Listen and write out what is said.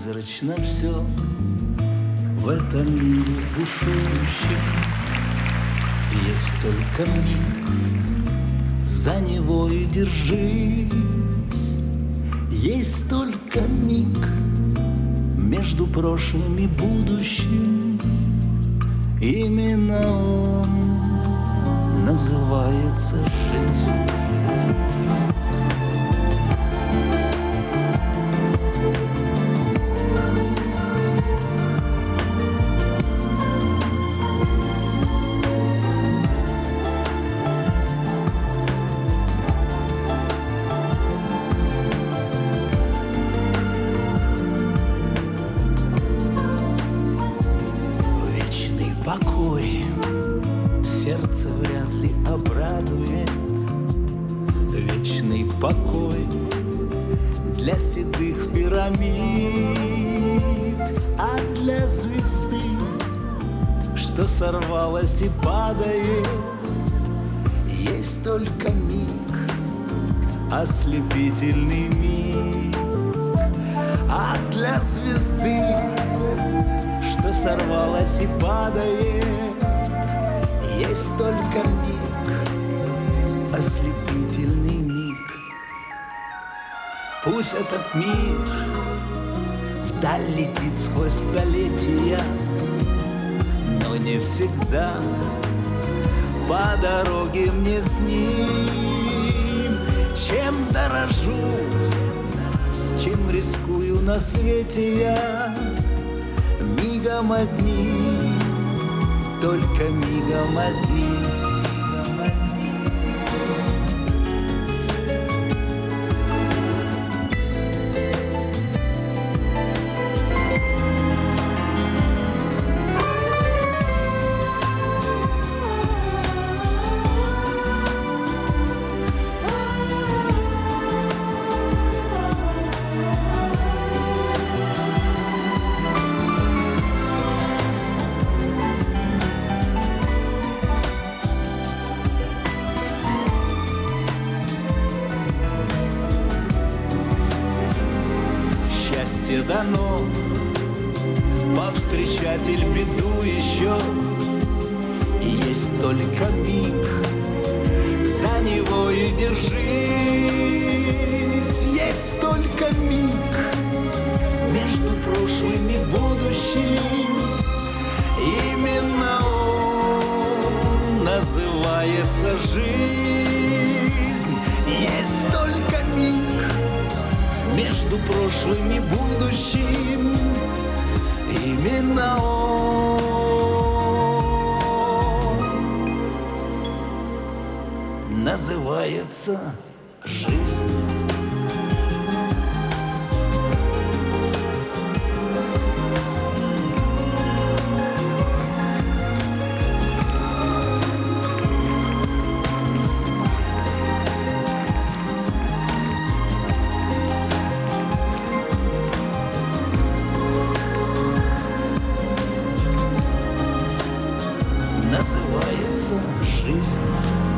Призрачно все в этом мире бушующем. Есть только миг, за него и держись. Есть только миг между прошлым и будущим. Именно он называется жизнь. Покой сердце вряд ли обрадует. Вечный покой для седых пирамид. А для звезды, что сорвалась и падает, есть только миг, ослепительный миг. А для звезды, что сорвалась и падает, есть только миг, ослепительный миг. Пусть этот мир вдаль летит сквозь столетия, но не всегда по дороге мне с ним. Чем дорожу, чем рискую на свете я, мигом одним, только мигом одним. Счастье дано, повстречатель беду еще. И есть только миг, за него и держись. Есть только миг между прошлым и будущим. Именно он называется жизнь. Есть только миг между прошлым и будущим. Именно он называется жизнь. Называется жизнь.